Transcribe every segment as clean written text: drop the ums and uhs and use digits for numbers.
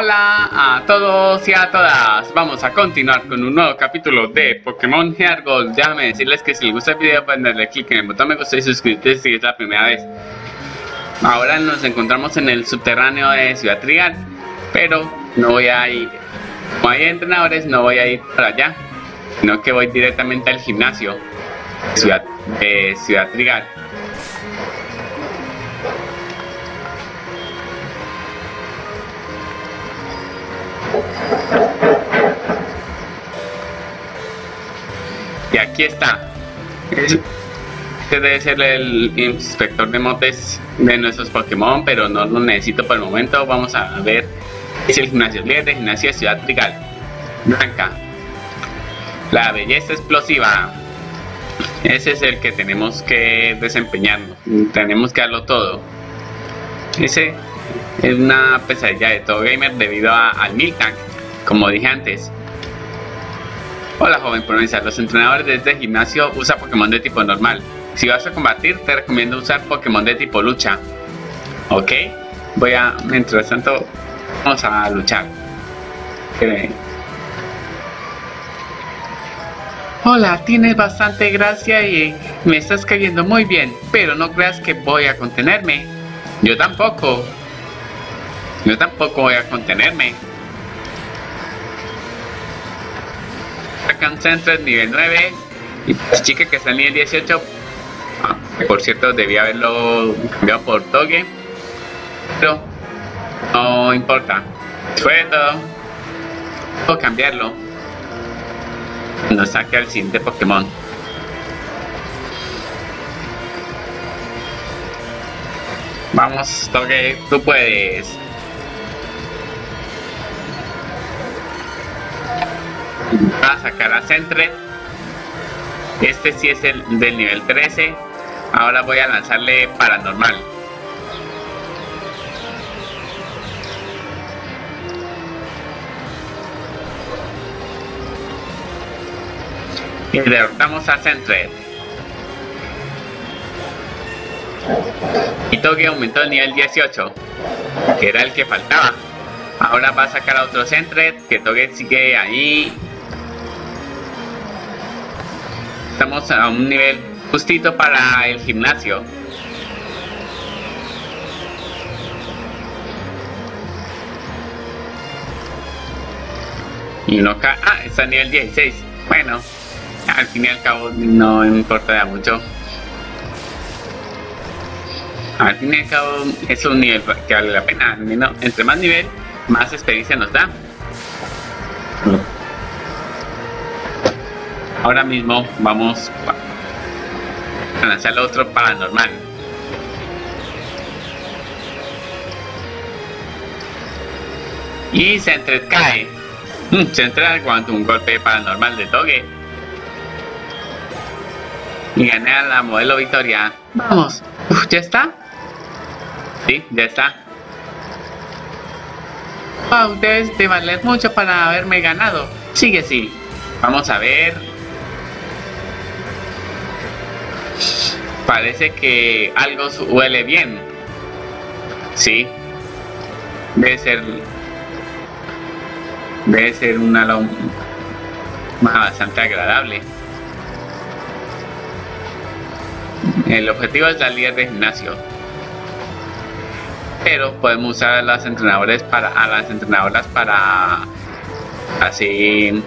Hola a todos y a todas, vamos a continuar con un nuevo capítulo de Pokémon Heart Gold. Déjame decirles que si les gusta el video pueden darle clic en el botón me gusta y suscribirse si es la primera vez. Ahora nos encontramos en el subterráneo de Ciudad Trigal, pero no voy a ir, como hay entrenadores no voy a ir para allá, sino que voy directamente al gimnasio de Ciudad Trigal. Y aquí está. Este debe ser el inspector de motes de nuestros Pokémon, pero no lo necesito por el momento. Vamos a ver. Es el gimnasio líder de gimnasia de Ciudad Trigal. Blanca. La belleza explosiva. Ese es el que tenemos que desempeñarnos. Tenemos que darlo todo. Ese es una pesadilla de todo gamer debido al Miltank, como dije antes. Hola joven promesa, los entrenadores de este gimnasio usan Pokémon de tipo normal. Si vas a combatir te recomiendo usar Pokémon de tipo lucha. Ok, mientras tanto vamos a luchar. Hola, tienes bastante gracia y me estás cayendo muy bien, pero no creas que voy a contenerme. Yo tampoco voy a contenerme. Sacan Centro nivel 9 y la chica que está en nivel 18, por cierto debía haberlo cambiado por Toge, pero no importa, fue de todo. Puedo cambiarlo cuando saque al siguiente Pokémon. Vamos Toge, tú puedes. Va a sacar a Centret. Este sí es el del nivel 13. Ahora voy a lanzarle Paranormal. Y derrotamos a Centret. Y Toge aumentó el nivel 18, que era el que faltaba. Ahora va a sacar a otro Centret, que Toge sigue ahí. Estamos a un nivel justito para el gimnasio. Y no está a nivel 16. Bueno, al fin y al cabo no importa mucho. Al fin y al cabo es un nivel que vale la pena. Entre más nivel, más experiencia nos da. Ahora mismo vamos a lanzar otro Paranormal. Y Centret cae. Centret aguanta un golpe Paranormal de Toge. Y gané a la modelo Victoria. Vamos. ¿Ya está? Sí, ya está. Wow, debes de valer mucho para haberme ganado. Sigue así. Vamos a ver. Parece que algo huele bien. Sí. Debe ser un aroma bastante agradable. El objetivo es la líder de gimnasio. Pero podemos usar a las entrenadoras para así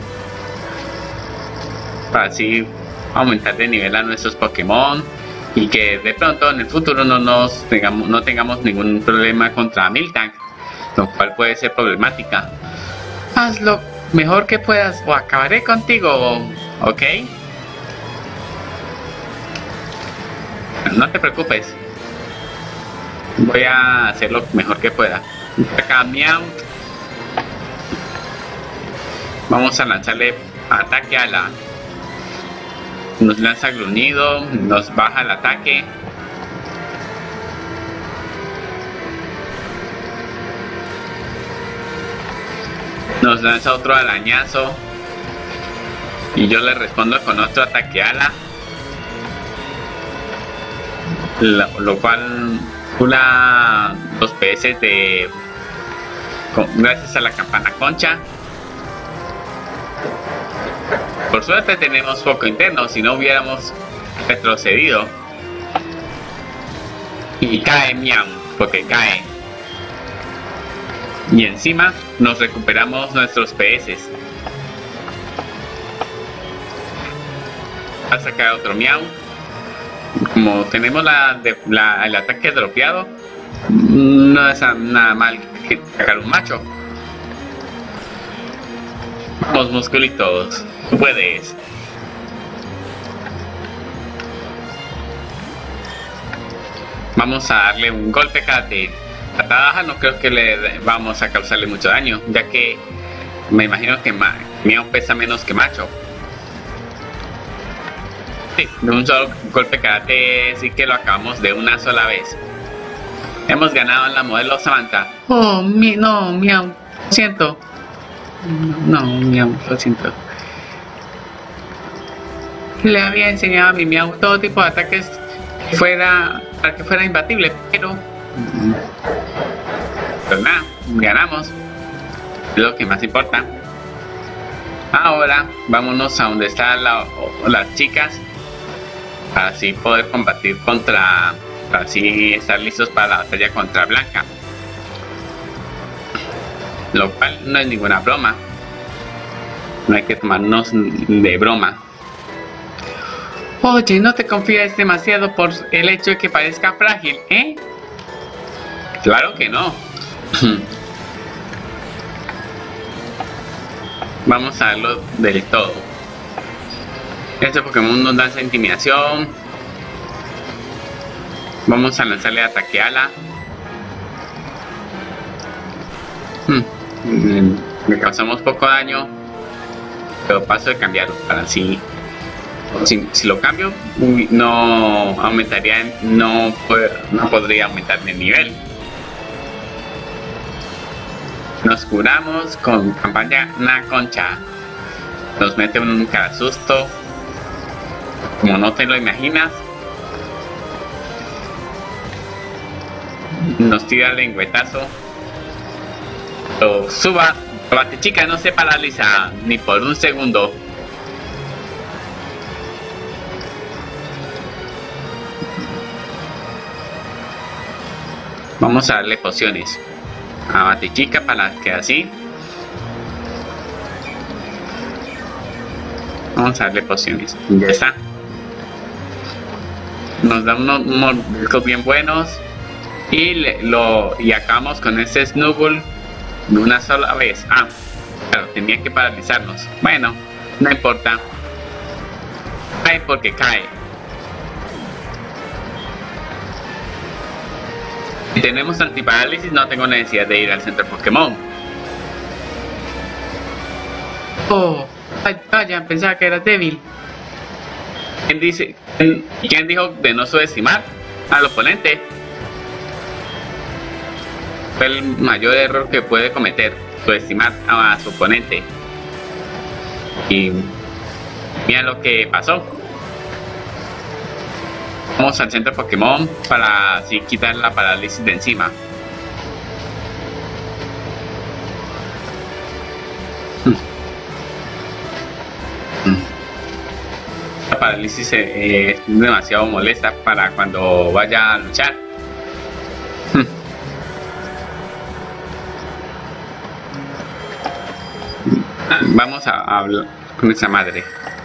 aumentar de nivel a nuestros Pokémon y que de pronto en el futuro no tengamos ningún problema contra Miltank, lo cual puede ser problemática. Haz lo mejor que puedas o acabaré contigo, ¿ok? No te preocupes, voy a hacer lo mejor que pueda. Acá Meowth. Vamos a lanzarle ataque a la. Nos lanza gruñido, nos baja el ataque. Nos lanza otro arañazo. Y yo le respondo con otro ataque ala. Lo cual cura 2 PS de gracias a la campana concha. Por suerte tenemos foco interno, si no hubiéramos retrocedido. Y cae Miau, porque cae. Y encima nos recuperamos nuestros PS. Va a sacar otro Miau. Como tenemos el ataque dropeado, no es nada mal que sacar un macho. Vamos, musculitos, tú puedes. Vamos a darle un golpe karate. Patada baja no creo que le vamos a causarle mucho daño, ya que me imagino que Miau pesa menos que macho. Sí, de un solo golpe karate sí que lo acabamos de una sola vez. Hemos ganado en la modelo Samantha. Oh, no, Miau, lo siento. No, Miau, lo siento. Le había enseñado a mi Miau todo tipo de ataques para que fuera imbatible, pero nada, ganamos. Es lo que más importa. Ahora vámonos a donde están las chicas, para así poder combatir para así estar listos para la batalla contra Blanca, lo cual no es ninguna broma. No hay que tomarnos de broma. Oye, no te confíes demasiado por el hecho de que parezca frágil, ¿eh? Claro que no. Vamos a verlo del todo. Este Pokémon nos lanza intimidación. Vamos a lanzarle ataque ala. Le causamos poco daño, pero paso de cambiarlo para así. Si lo cambio, no aumentaría, no podría aumentar de nivel. Nos curamos con campana concha. Nos mete un cara susto, como no te lo imaginas. Nos tira el lengüetazo. Lo suba. La Batechica no se paraliza ni por un segundo. Vamos a darle pociones a Batechica para que así. Vamos a darle pociones. Ya está. Nos da unos mordiscos bien buenos. Y acabamos con ese Snubbull de una sola vez. Ah, claro, tenía que paralizarnos. Bueno, no importa. Cae porque cae. Si tenemos antiparálisis, no tengo necesidad de ir al centro Pokémon. Oh, vaya, pensaba que era débil. ¿Quién dijo de no subestimar al oponente? Fue el mayor error que puede cometer, subestimar a su oponente. Y mira lo que pasó. Vamos al centro Pokémon para así quitar la parálisis de encima. La parálisis es demasiado molesta para cuando vaya a luchar. Vamos a hablar con esa madre.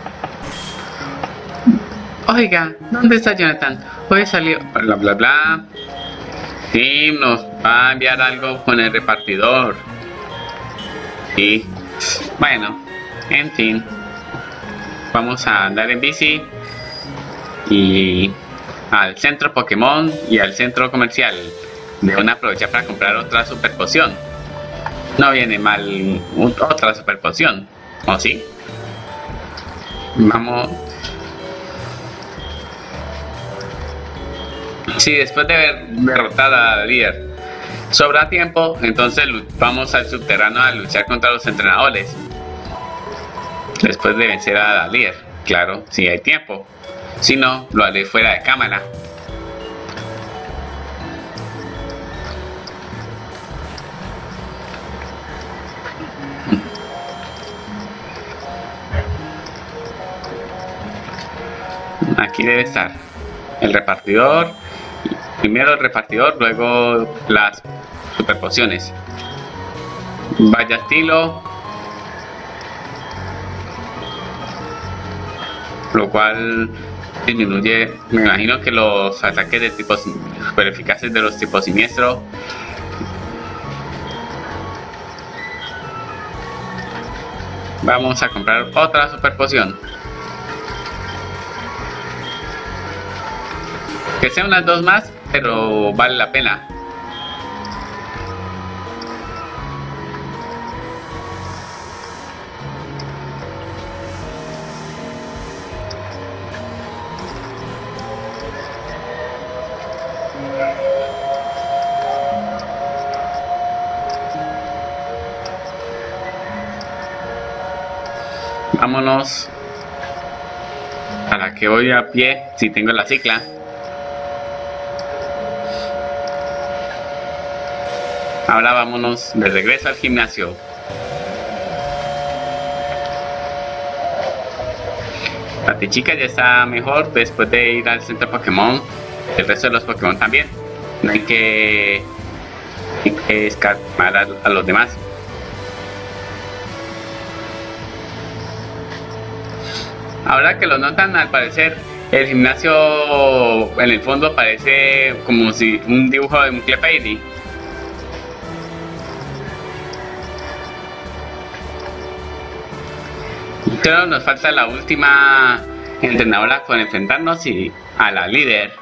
Oiga, ¿dónde está Jonathan? Hoy salió, bla bla bla. Sí, nos va a enviar algo con el repartidor. Y bueno, en fin. Vamos a andar en bici y al centro Pokémon y al centro comercial. Deben aprovechar para comprar otra super poción. No viene mal otra super poción, ¿o sí? Vamos. Si después de haber derrotado a la líder sobra tiempo, entonces vamos al subterráneo a luchar contra los entrenadores. Después de vencer a la líder, claro, si hay tiempo. Si no, lo haré fuera de cámara. Aquí debe estar el repartidor. Primero el repartidor, luego las super pociones. Vaya estilo. Lo cual disminuye, me imagino que los ataques de tipo super eficaces de los tipos siniestro. Vamos a comprar otra super poción. Que sea unas dos más, pero vale la pena. Vámonos a la que voy a pie si tengo la cicla. Ahora vámonos de regreso al gimnasio. La Tichica ya está mejor después de ir al centro Pokémon. El resto de los Pokémon también. No hay que escapar a los demás. Ahora que lo notan, al parecer el gimnasio en el fondo parece como si un dibujo de un Clefairy. Pero nos falta la última entrenadora por enfrentarnos y a la líder.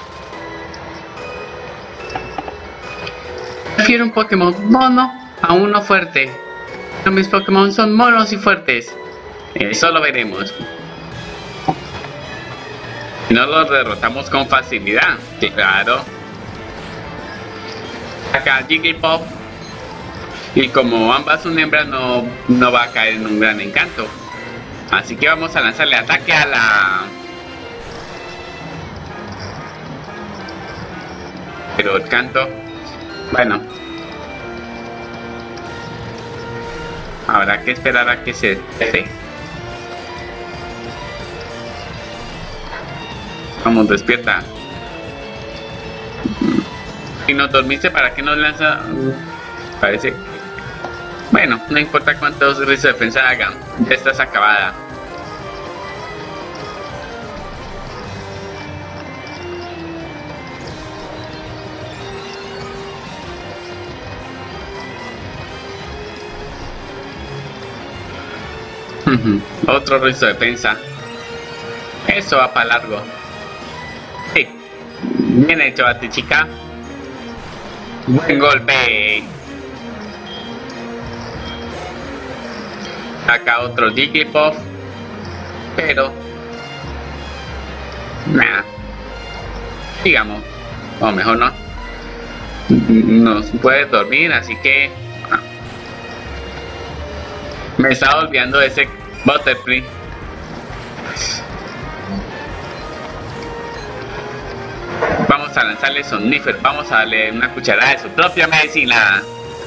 Prefiero un Pokémon mono a uno fuerte. Pero mis Pokémon son monos y fuertes. Eso lo veremos. Y no los derrotamos con facilidad. Claro. Acá Jigglypuff. Y como ambas son hembras, no va a caer en un gran encanto. Así que vamos a lanzarle ataque a la... Pero el canto... Bueno. Habrá que esperar a que se deje. Vamos, despierta. Si nos dormiste, ¿para qué nos lanza? Parece... Bueno, no importa cuántos rizos de defensa hagan, ya estás acabada. Otro rizo de defensa. Eso va para largo. Sí. Bien hecho, Batichica. Buen golpe. Acá otro Jigglypuff. Pero... Nada. Digamos. O mejor no. Nos puede dormir, así que... Me estaba olvidando de ese Butterfree. Vamos a lanzarle Somnífero. Vamos a darle una cucharada de su propia medicina.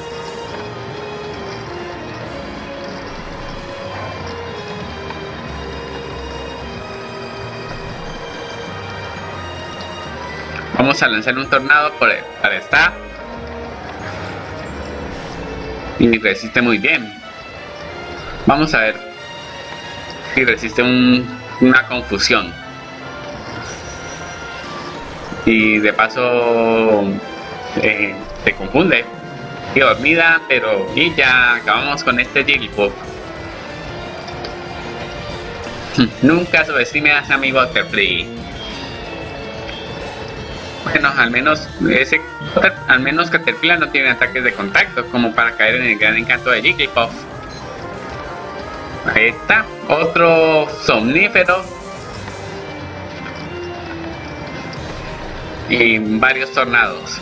Vamos a lanzar un tornado para esta. Y resiste muy bien. Vamos a ver si resiste una confusión. Y de paso se confunde. Y dormida, pero... Y ya acabamos con este Jigglypuff. Nunca subestime a ese amigo Butterfree. Bueno, al menos Caterpillar no tiene ataques de contacto como para caer en el gran encanto de Jigglypuff. Ahí está, otro Somnífero. Y varios tornados.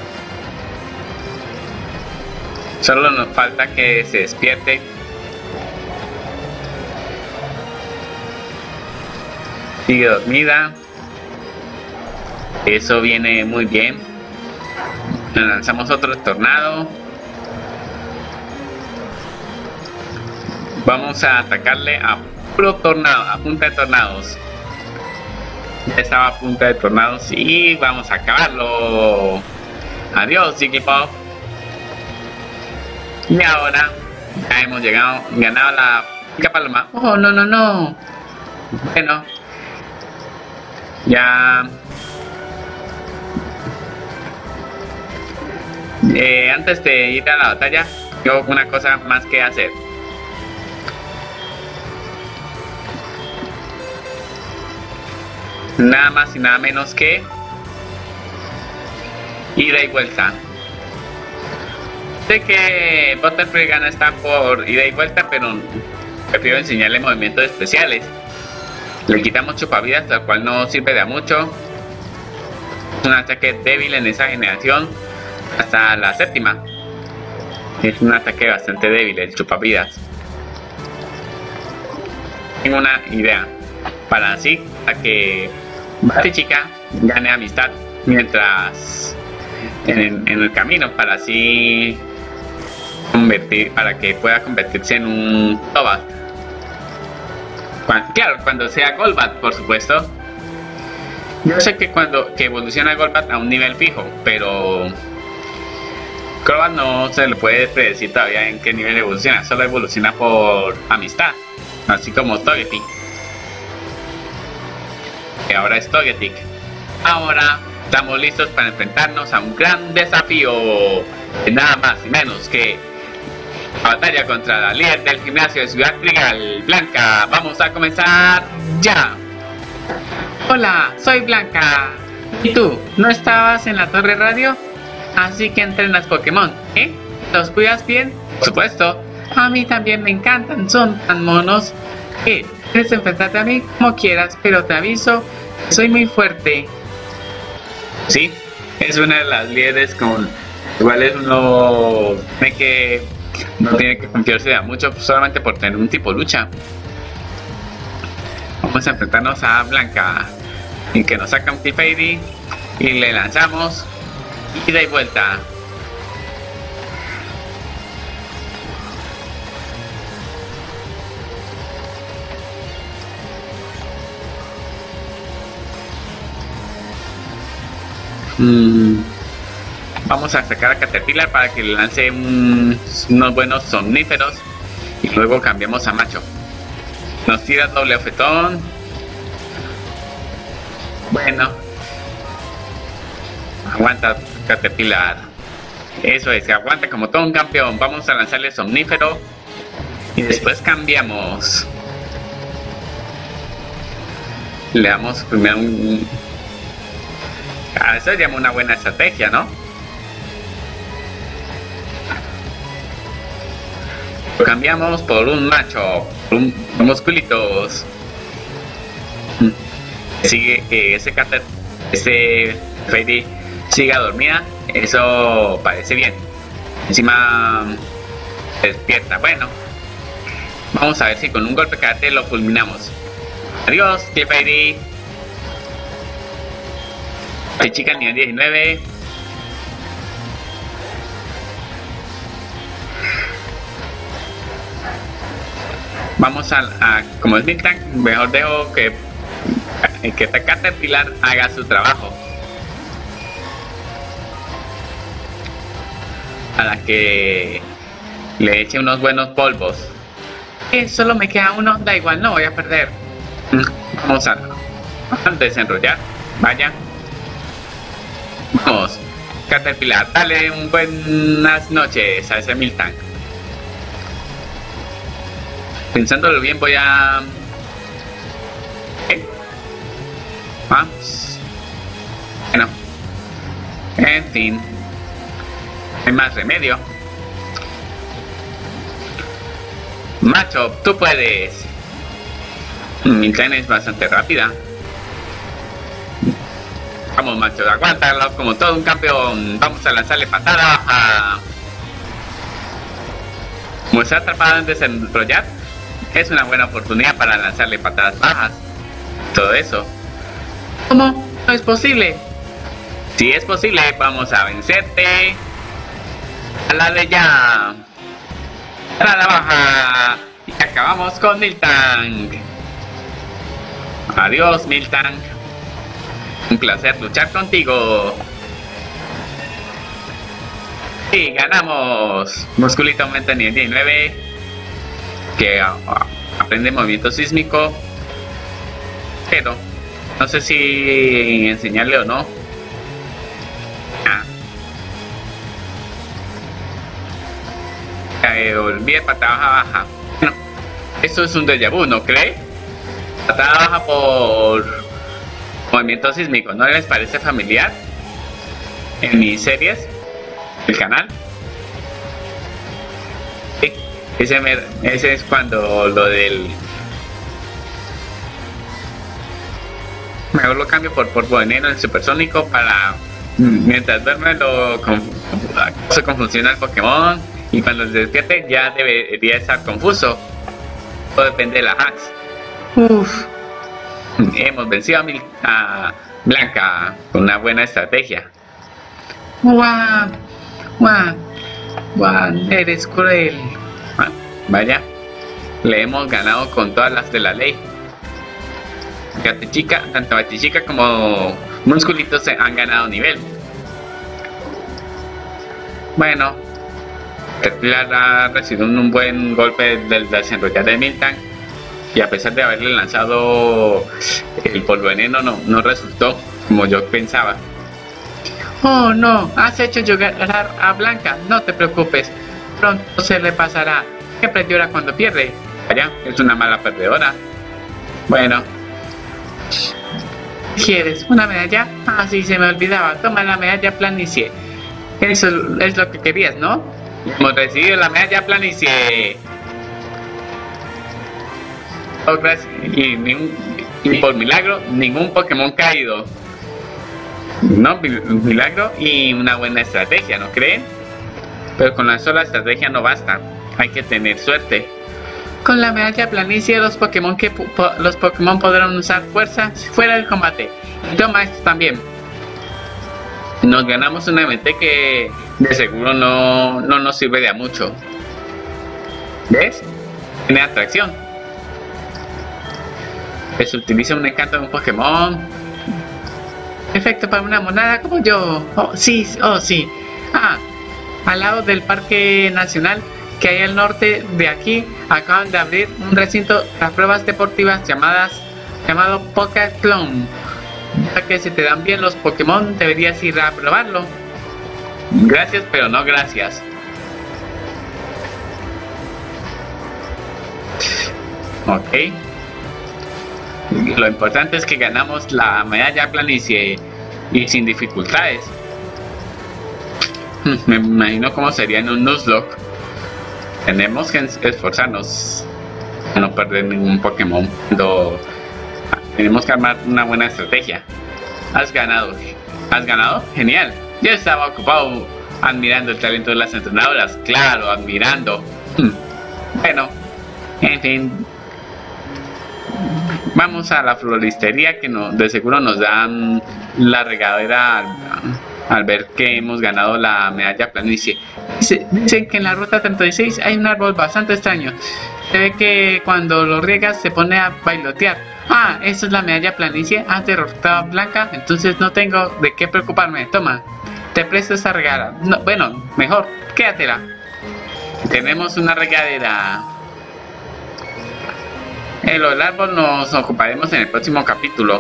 Solo nos falta que se despierte. Sigue dormida. Eso viene muy bien. Le lanzamos otro tornado. Vamos a atacarle a puro tornado, a punta de tornados. Estaba a punto de tornados y vamos a acabarlo. Adiós, Jigglypuff. Y ahora ya hemos ganado la pica paloma. Oh, no, no, no. Bueno, ya antes de ir a la batalla, tengo una cosa más que hacer. Nada más y nada menos que ida y vuelta. Sé que Butterfree gana esta por ida y vuelta, pero prefiero enseñarle movimientos especiales. Le quitamos chupavidas, lo cual no sirve de mucho. Es un ataque débil en esa generación hasta la séptima. Es un ataque bastante débil el chupavidas. Tengo una idea para así a que Batichica gane amistad mientras en el camino, para así para que pueda convertirse en un Crobat. Claro, cuando sea Golbat, por supuesto. Yo sé que cuando evoluciona Golbat a un nivel fijo, pero Crobat no se le puede predecir todavía en qué nivel evoluciona, solo evoluciona por amistad, así como Togetic. Y ahora es Togetic. Ahora estamos listos para enfrentarnos a un gran desafío, nada más y menos que la batalla contra la líder del gimnasio de Ciudad Trigal, Blanca. Vamos a comenzar ya. Hola, soy Blanca. ¿Y tú? ¿No estabas en la torre radio? Así que entrenas Pokémon, ¿eh? ¿Los cuidas bien? Por supuesto. A mí también me encantan, son tan monos. ¿Quieres enfrentarte a mí? Como quieras, pero te aviso, soy muy fuerte. Sí, es una de las líderes con iguales uno no tiene que confiarse de mucho solamente por tener un tipo lucha. Vamos a enfrentarnos a Blanca, en que nos saca un Clefairy y le lanzamos ida y vuelta. Vamos a sacar a Caterpillar para que le lance unos buenos somníferos y luego cambiamos a Macho. Nos tira doble ofetón. Bueno, aguanta Caterpillar. Eso es, aguanta como todo un campeón. Vamos a lanzarle somnífero y después cambiamos. Le damos primero un... eso se llama una buena estrategia, ¿no? Lo cambiamos por un Macho, un musculitos. Sigue que ese Fairy siga dormida, eso parece bien. Encima despierta. Bueno, vamos a ver si con un golpe karate lo fulminamos. Adiós, Clefairy. Chica nivel 19. Vamos a como es Miltank, mejor dejo que Caterpillar haga su trabajo. Para que le eche unos buenos polvos. Solo me queda uno, da igual, no voy a perder. Vamos a desenrollar. Vaya. Vamos, Caterpillar, dale un buenas noches a ese Miltank. Pensándolo bien, voy a... Vamos. Bueno. En fin. No hay más remedio. Macho, tú puedes. Miltank es bastante rápida. Vamos, Macho, aguántalo como todo un campeón. Vamos a lanzarle patada baja. Como está atrapado en desenrollar, es una buena oportunidad para lanzarle patadas bajas. Todo eso. ¿Cómo? No es posible. Si es posible, vamos a vencerte. A la de ya. Patada baja. Y acabamos con Miltank. Adiós, Miltank. Un placer luchar contigo. Y ganamos. Musculito aumenta nivel 19. Que aprende movimiento sísmico. Pero no sé si enseñarle o no. Olvidé patada baja. Bueno, esto es un déjà vu, ¿no cree? Patada baja por movimiento sísmico, ¿no les parece familiar? En mis series, el canal. Sí, ese es cuando lo del... Mejor lo cambio por polvo de veneno, el supersónico, para mientras duerme se confusiona el Pokémon y cuando se despierte ya debería estar confuso. Todo depende de la hacks. Hemos vencido a Blanca con una buena estrategia. ¡Guau! Eres cruel. Vaya, le hemos ganado con todas las de la ley. Tanto Batichica como Musculito se han ganado nivel. Bueno, Terpilar ha recibido un buen golpe del desenrollar de Miltank y a pesar de haberle lanzado el polvo veneno no resultó como yo pensaba. Oh no, has hecho llorar a Blanca, no te preocupes, pronto se le pasará, siempre llora cuando pierde. Vaya, es una mala perdedora. Bueno, ¿quieres una medalla? Ah, sí, se me olvidaba, toma la medalla planicie. Eso es lo que querías, ¿no? Hemos recibido la medalla planicie. Oh, gracias. Y por milagro, ningún Pokémon caído. No, milagro y una buena estrategia, ¿no creen? Pero con la sola estrategia no basta. Hay que tener suerte. Con la medalla planicie los Pokémon podrán usar fuerza fuera del combate. Y toma esto también. Nos ganamos una mente que de seguro no nos sirve de a mucho. ¿Ves? Tiene atracción. Pues utiliza un encanto de un Pokémon. Perfecto para una monada como yo. Oh sí. Ah, al lado del Parque Nacional que hay al norte de aquí, acaban de abrir un recinto de pruebas deportivas llamado Pokéclone. Ya que se te dan bien los Pokémon, deberías ir a probarlo. Gracias, pero no gracias. Ok. Lo importante es que ganamos la medalla planicie y sin dificultades. Me imagino cómo sería en un Nuzlocke. Tenemos que esforzarnos a no perder ningún Pokémon. Tenemos que armar una buena estrategia. Has ganado. ¿Has ganado? Genial. Yo estaba ocupado admirando el talento de las entrenadoras. Claro, admirando. Bueno, en fin. Vamos a la floristería que de seguro nos dan la regadera al ver que hemos ganado la medalla planicie. Dicen que en la ruta 36 hay un árbol bastante extraño. Se ve que cuando lo riegas se pone a bailotear. Ah, esa es la medalla planicie. Has derrotado a Blanca, entonces no tengo de qué preocuparme. Toma, te presto esa regadera. No, bueno, mejor, quédatela. Tenemos una regadera. El árbol nos ocuparemos en el próximo capítulo.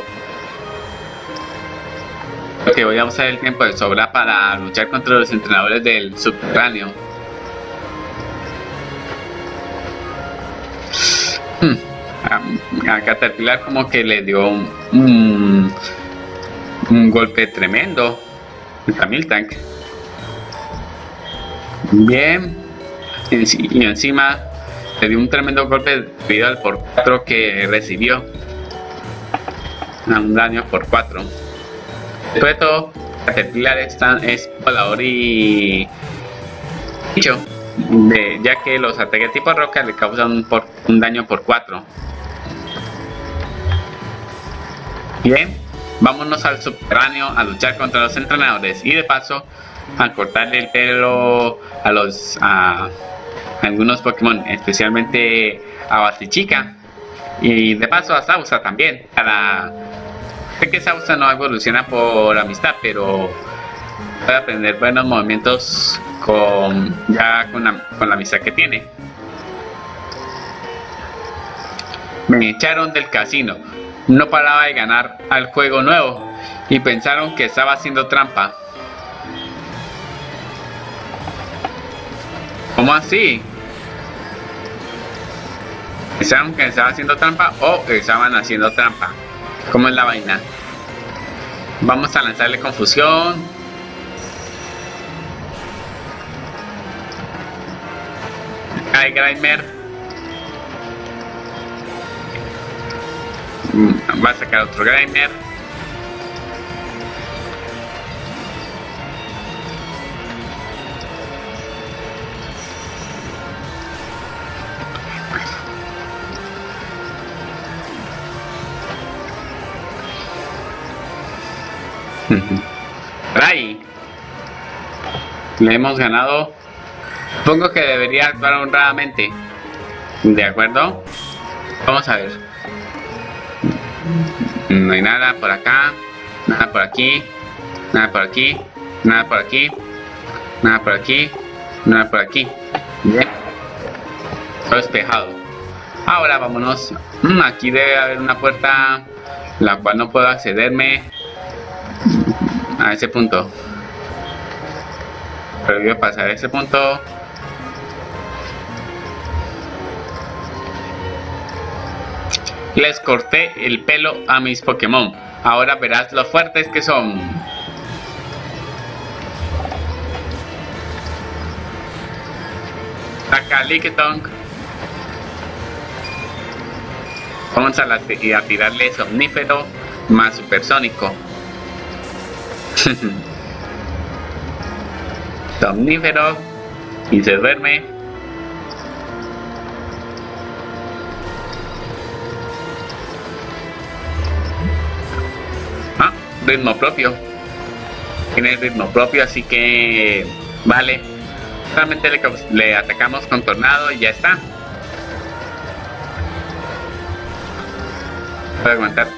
Porque voy a usar el tiempo de sobra para luchar contra los entrenadores del subterráneo. A Caterpillar como que le dio un golpe tremendo a Miltank. Bien. Y encima le dio un tremendo golpe debido al por 4 que recibió. Un daño por 4. Después de todo, Caterpillar es volador y bicho, ya que los ataques tipo roca le causan un daño por 4. Bien, vámonos al subterráneo a luchar contra los entrenadores y de paso a cortarle el pelo a algunos Pokémon, especialmente a Batichica y de paso a Sausa también, para Sé que Sausa no evoluciona por amistad, pero puede aprender buenos movimientos con la amistad que tiene. Me echaron del casino. No paraba de ganar al juego nuevo y pensaron que estaba haciendo trampa. ¿Cómo así? ¿Pensaron que estaba haciendo trampa o estaban haciendo trampa? ¿Cómo es la vaina? Vamos a lanzarle confusión. Hay Grimer. Va a sacar otro Grimer. Ray, le hemos ganado. Supongo que debería actuar honradamente. ¿De acuerdo? Vamos a ver. No hay nada por acá, nada por aquí, nada por aquí, nada por aquí, nada por aquí, nada por aquí. Bien. Todo despejado. Ahora vámonos. Aquí debe haber una puerta la cual no puedo accederme a ese punto. Pero voy a pasar a ese punto. Les corté el pelo a mis Pokémon. Ahora verás lo fuertes que son. Saca Lickitung. Vamos a tirarle Somnífero más Supersónico. Somnífero y se duerme. Ritmo propio. Tiene ritmo propio, así que vale. Solamente le atacamos con tornado y ya está. Puede aguantar.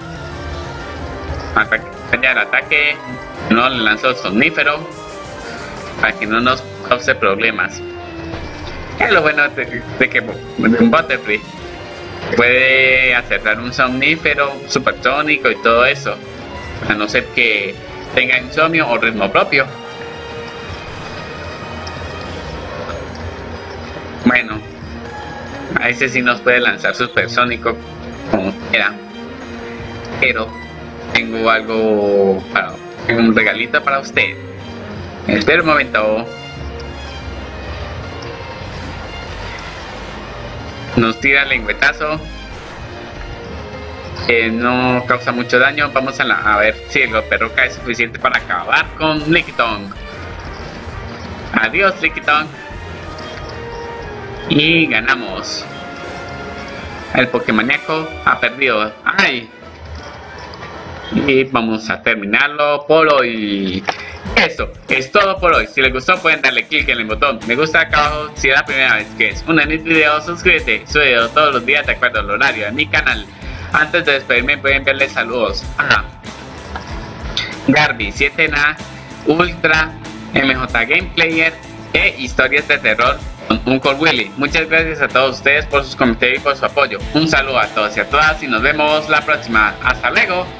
Falla el ataque. No le lanzó Somnífero para que no nos cause problemas. Es lo bueno de que un Butterfree puede acertar un Somnífero supersónico y todo eso, a no ser que tenga insomnio o ritmo propio. Bueno, a ese sí nos puede lanzar supersónico como quiera. Pero tengo algo tengo un regalito para usted. Espera un momento. Nos tira el lengüetazo. No causa mucho daño. Vamos a ver si el Golpe-Roca es suficiente para acabar con Lickitung. Adiós, Lickitung. Y ganamos. El Pokémoníaco ha perdido. ¡Ay! Y vamos a terminarlo por hoy. Eso es todo por hoy. Si les gustó pueden darle clic en el botón me gusta acá abajo. Si es la primera vez que es un video, suscríbete. Subo todos los días de acuerdo al horario de mi canal. Antes de despedirme voy a enviarles saludos a Garby 7Na, Ultra, MJ Gameplayer e Historias de Terror con Uncle Willy. Muchas gracias a todos ustedes por sus comentarios y por su apoyo. Un saludo a todos y a todas y nos vemos la próxima. Hasta luego.